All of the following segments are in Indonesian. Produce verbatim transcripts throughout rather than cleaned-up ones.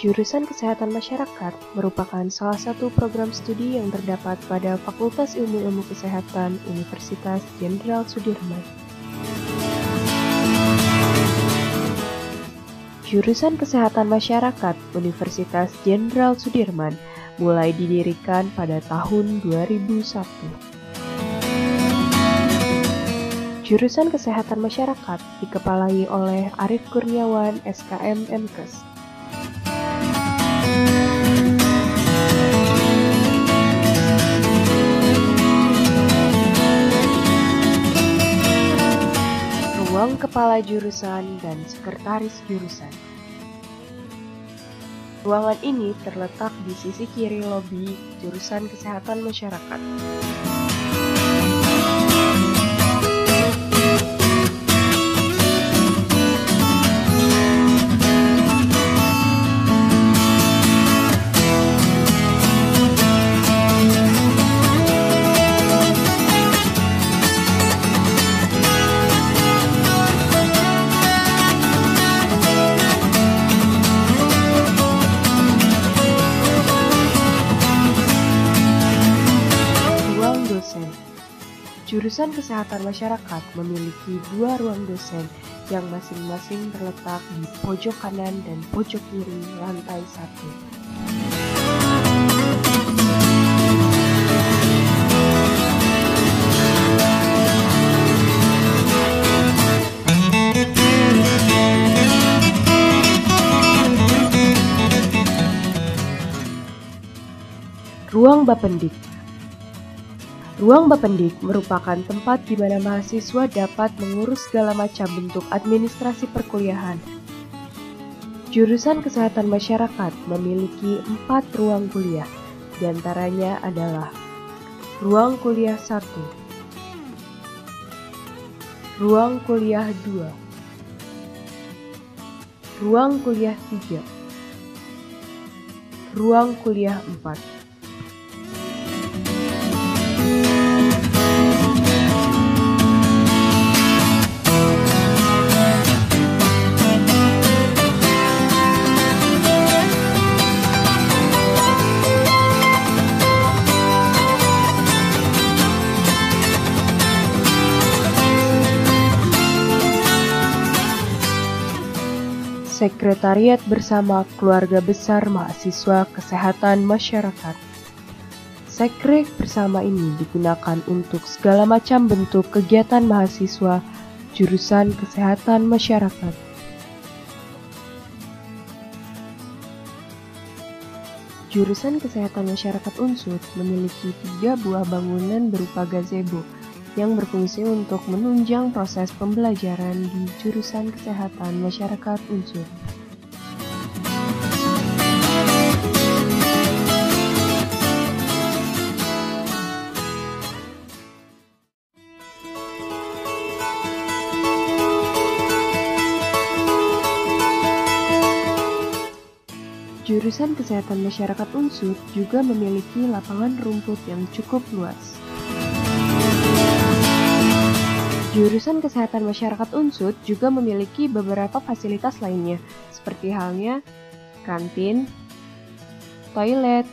Jurusan Kesehatan Masyarakat merupakan salah satu program studi yang terdapat pada Fakultas Ilmu-Ilmu Kesehatan Universitas Jenderal Sudirman. Jurusan Kesehatan Masyarakat Universitas Jenderal Sudirman mulai didirikan pada tahun dua ribu satu. Jurusan Kesehatan Masyarakat dikepalai oleh Arief Kurniawan, S K M M Kes. Ruang Kepala Jurusan dan Sekretaris Jurusan. Ruangan ini terletak di sisi kiri lobi Jurusan Kesehatan Masyarakat. Jurusan Kesehatan Masyarakat memiliki dua ruang dosen yang masing-masing terletak di pojok kanan dan pojok kiri lantai satu. Ruang Bapendik. Ruang Bapendik merupakan tempat di mana mahasiswa dapat mengurus segala macam bentuk administrasi perkuliahan. Jurusan Kesehatan Masyarakat memiliki empat ruang kuliah, di antaranya adalah Ruang Kuliah satu, Ruang Kuliah dua, Ruang Kuliah tiga, Ruang Kuliah empat. Sekretariat Bersama Keluarga Besar Mahasiswa Kesehatan Masyarakat. Sekre bersama ini digunakan untuk segala macam bentuk kegiatan mahasiswa jurusan Kesehatan Masyarakat. Jurusan Kesehatan Masyarakat Unsur memiliki tiga buah bangunan berupa gazebo yang berfungsi untuk menunjang proses pembelajaran di jurusan Kesehatan Masyarakat Unsur. Jurusan Kesehatan Masyarakat Unsur juga memiliki lapangan rumput yang cukup luas. Jurusan Kesehatan Masyarakat Unsur juga memiliki beberapa fasilitas lainnya, seperti halnya kantin, toilet,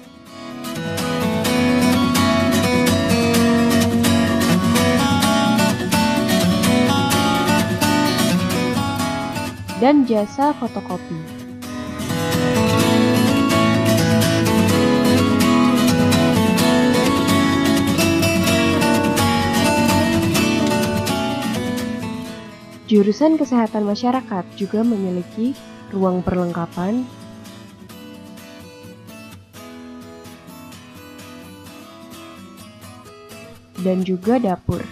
dan jasa fotokopi. Jurusan Kesehatan Masyarakat juga memiliki ruang perlengkapan, dan juga dapur.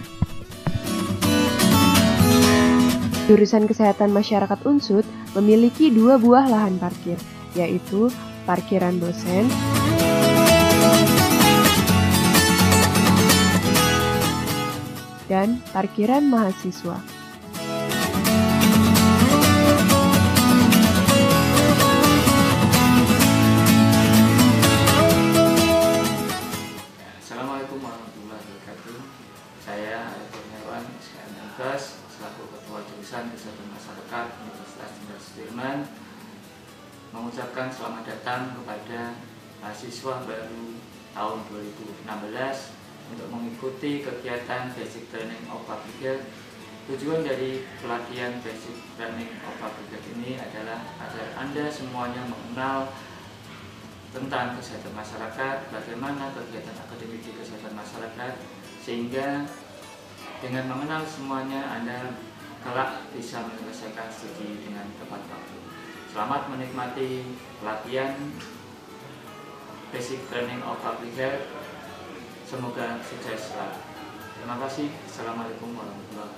Jurusan Kesehatan Masyarakat Unsur memiliki dua buah lahan parkir, yaitu parkiran dosen dan parkiran mahasiswa. Saya Arief Kurniawan, S K M M Kes, selaku Ketua Jurusan Kesehatan Masyarakat Universitas Jenderal Sudirman. mengucapkan selamat datang kepada mahasiswa baru tahun dua ribu enam belas untuk mengikuti kegiatan Basic Training of Public Health. Tujuan dari pelatihan Basic Training of Public Health ini adalah agar Anda semuanya mengenal tentang kesehatan masyarakat, bagaimana kegiatan akademik di kesehatan masyarakat, sehingga dengan mengenal semuanya Anda kelak bisa menyelesaikan studi dengan tepat waktu. Selamat menikmati pelatihan Basic Training of Public Health. Semoga sukses selalu. Terima kasih. Assalamualaikum warahmatullahi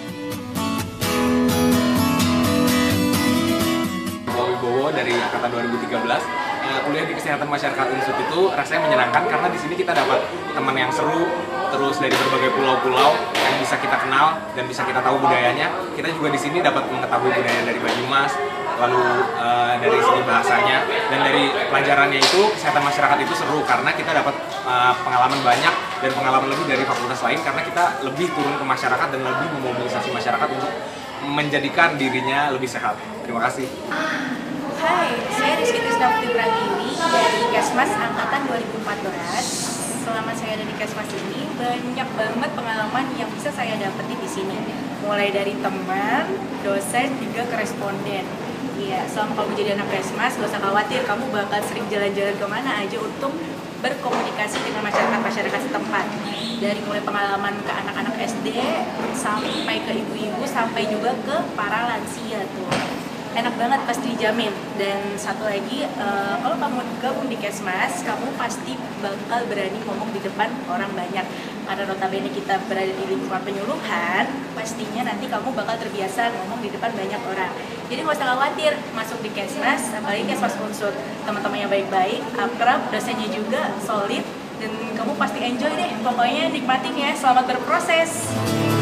wabarakatuh. Wibowo dari angkatan dua ribu tiga belas. Uh, kuliah di Kesehatan Masyarakat Unsur itu rasanya menyenangkan karena di sini kita dapat teman yang seru, terus dari berbagai pulau-pulau yang bisa kita kenal dan bisa kita tahu budayanya. Kita juga di sini dapat mengetahui budaya dari Banyumas, lalu uh, dari segi bahasanya dan dari pelajarannya itu kesehatan masyarakat itu seru karena kita dapat uh, pengalaman banyak dan pengalaman lebih dari fakultas lain karena kita lebih turun ke masyarakat dan lebih memobilisasi masyarakat untuk menjadikan dirinya lebih sehat. Terima kasih. Hai, saya Rizky Krisdayanti Pratiwi dari Kesmas Angkatan dua ribu empat belas. Selama saya ada di Kesmas ini, banyak banget pengalaman yang bisa saya dapeti di sini. Mulai dari teman, dosen, hingga koresponden. Iya, selama kamu jadi anak Kesmas, gak usah khawatir, kamu bakal sering jalan-jalan kemana aja untuk berkomunikasi dengan masyarakat-masyarakat setempat. Dari mulai pengalaman ke anak-anak S D, sampai ke ibu-ibu, sampai juga ke para lansia tuh. Enak banget, pasti dijamin. Dan satu lagi, uh, kalau kamu gabung di Kesmas, kamu pasti bakal berani ngomong di depan orang banyak. Karena notabene kita berada di lingkungan penyuluhan, pastinya nanti kamu bakal terbiasa ngomong di depan banyak orang. Jadi nggak usah khawatir masuk di Kesmas, apalagi Kesmas Unsur. Teman-temannya baik-baik, akrab, dosennya juga solid, dan kamu pasti enjoy deh. Pokoknya nikmatin ya, selamat berproses.